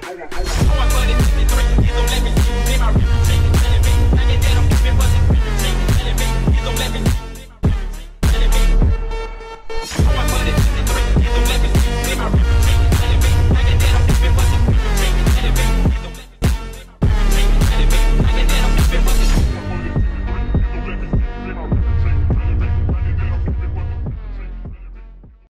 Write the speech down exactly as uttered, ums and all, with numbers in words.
Oh, my buddy, fifty-three, you don't let me